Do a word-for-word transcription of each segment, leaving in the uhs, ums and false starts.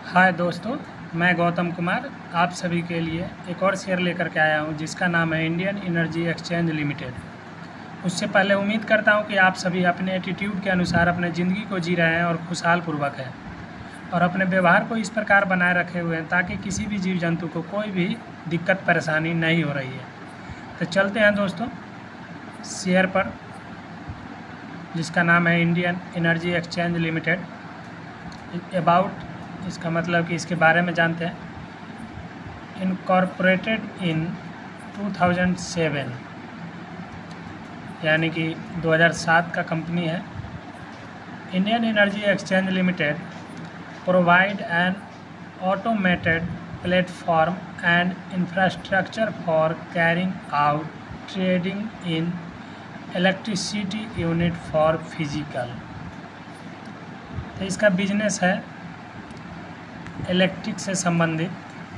हाय दोस्तों, मैं गौतम कुमार आप सभी के लिए एक और शेयर लेकर के आया हूं जिसका नाम है इंडियन एनर्जी एक्सचेंज लिमिटेड। उससे पहले उम्मीद करता हूं कि आप सभी अपने एटीट्यूड के अनुसार अपने ज़िंदगी को जी रहे हैं और खुशहाल पूर्वक हैं और अपने व्यवहार को इस प्रकार बनाए रखे हुए हैं ताकि किसी भी जीव जंतु को कोई भी दिक्कत परेशानी नहीं हो रही है। तो चलते हैं दोस्तों शेयर पर, जिसका नाम है Indian Energy Exchange Limited. About इसका मतलब कि इसके बारे में जानते हैं। Incorporated in two thousand seven, यानी कि दो हज़ार सात का कंपनी है। Indian Energy Exchange Limited provide an automated platform and infrastructure for carrying out trading in electricity unit for physical. तो इसका बिजनेस है इलेक्ट्रिक से संबंधित।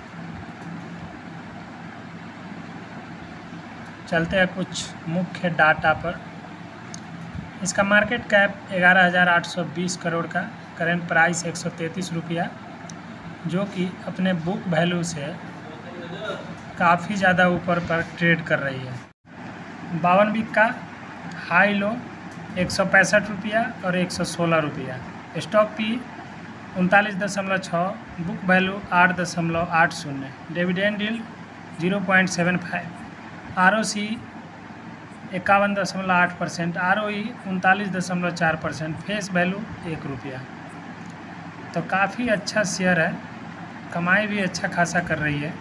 चलते हैं कुछ मुख्य डाटा पर। इसका मार्केट कैप ग्यारह हज़ार आठ सौ बीस करोड़ का, करेंट प्राइस एक सौ तैंतीस रुपया, जो कि अपने बुक वैल्यू से काफ़ी ज़्यादा ऊपर पर ट्रेड कर रही है। बावन वीक का हाई लो एक सौ पैंसठ रुपया और एक सौ सोलह रुपया। स्टॉक पी उनतालीस दशमलव छः, बुक वैल्यू आठ दशमलव आठ शून्य, dividend yield zero point seven five, R O C इक्यावन दशमलव आठ परसेंट, आर ओ ई उनतालीस दशमलव चार परसेंट, फेस वैल्यू एक रुपया। तो काफ़ी अच्छा शेयर है, कमाई भी अच्छा खासा कर रही है।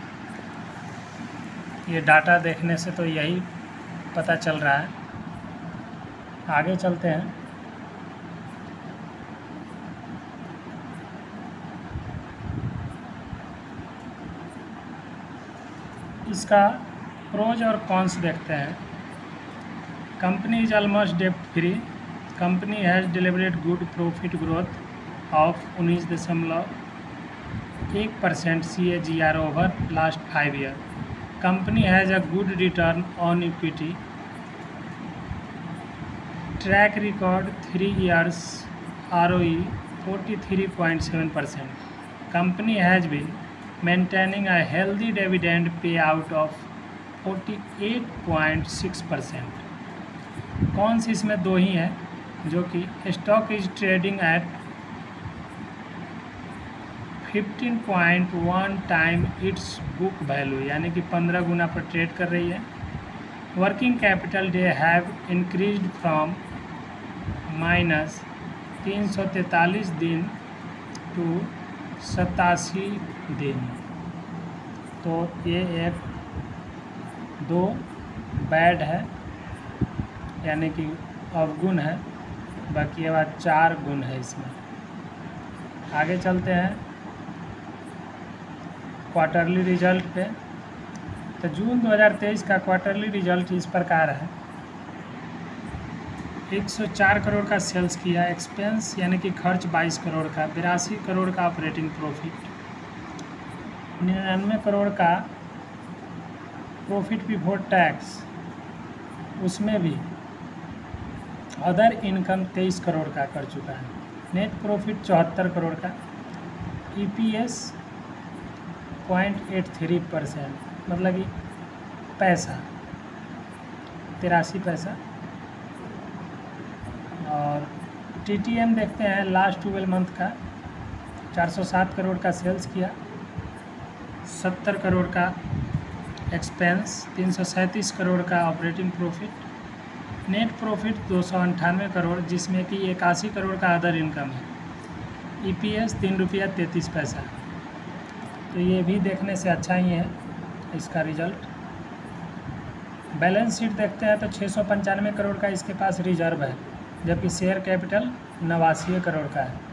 ये डाटा देखने से तो यही पता चल रहा है। आगे चलते हैं। इसका प्रोज और कॉन्स देखते हैं। कंपनी इज ऑलमोस्ट डेब्ट free. Company has delivered good profit growth of उन्नीस दशमलव एक percent C A G R over last five year. Company has a good return on equity. Track record three years, R O E forty three point seven percent. Company has been maintaining a healthy dividend payout of अड़तालीस point six percent. कौन सी इसमें दो ही हैं, जो कि stock is trading at fifteen point one time its book value, यानी कि पंद्रह गुना पर ट्रेड कर रही है। Working capital day have increased from minus तीन सौ तैंतालीस दिन टू सतासी दिन। तो ये एक दो बैड है, यानी कि अवगुण है, बाकी ये बात चार गुण है इसमें। आगे चलते हैं क्वार्टरली रिजल्ट पे। तो जून दो हज़ार तेईस का क्वार्टरली रिजल्ट इस प्रकार है। एक सौ चार करोड़ का सेल्स किया, एक्सपेंस यानी कि खर्च बाईस करोड़ का, बिरासी करोड़ का ऑपरेटिंग प्रॉफिट, निन्यानवे करोड़ का प्रॉफिट बिफोर टैक्स, उसमें भी अदर इनकम तेईस करोड़ का कर चुका है। नेट प्रॉफिट चौहत्तर करोड़ का, E P S point eight three percent, मतलब कि पैसा तिरासी पैसा। और टी टी एम देखते हैं लास्ट ट्वेल्व मंथ का, चार सौ सात करोड़ का सेल्स किया, सत्तर करोड़ का एक्सपेंस, तीन सौ सैंतीस करोड़ का ऑपरेटिंग प्रॉफिट, नेट प्रॉफिट दो सौ अंठानवे करोड़, जिसमें कि इक्यासी करोड़ का अदर इनकम है। ई पी एस तीन रुपया तैंतीस पैसा। तो ये भी देखने से अच्छा ही है इसका रिजल्ट। बैलेंस शीट देखते हैं तो छः सौ पंचानवे करोड़ का इसके पास रिजर्व है, जबकि शेयर कैपिटल नवासी करोड़ का है।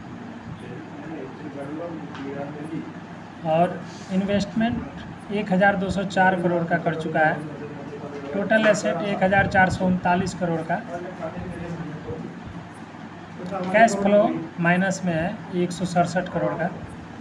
और इन्वेस्टमेंट एक हज़ार दो सौ चार करोड़ का कर चुका है। टोटल एसेट एक हज़ार चार सौ उनतालीस करोड़ का। कैश फ्लो माइनस में है एक सौ सड़सठ करोड़ का।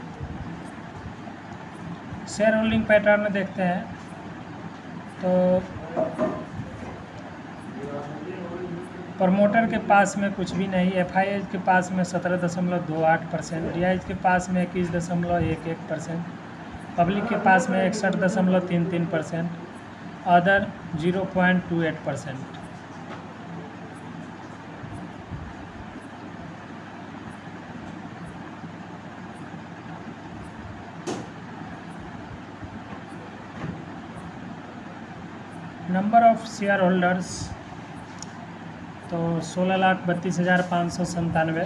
शेयर होल्डिंग पैटर्न देखते हैं तो प्रमोटर के पास में कुछ भी नहीं, एफ आई आई के पास में सत्रह दशमलव दो आठ परसेंट, डी आई के पास में इक्कीस दशमलव एक एक परसेंट, पब्लिक के पास में इकसठ दशमलव तीन तीन percent, other zero point two eight percent. Number of share holders तो सोलह लाख बत्तीस हज़ार पाँच सौ संतानवे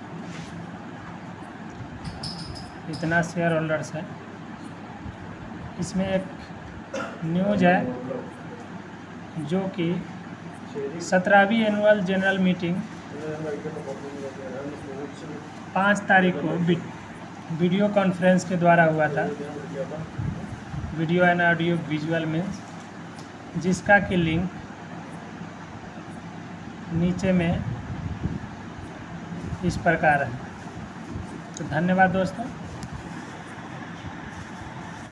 इतना शेयर होल्डर्स है। इसमें एक न्यूज है जो कि सत्रहवीं एनुअल जनरल मीटिंग पाँच तारीख को वीडियो कॉन्फ्रेंस के द्वारा हुआ था, video and audio visual means, जिसका कि लिंक नीचे में इस प्रकार है। तो धन्यवाद दोस्तों।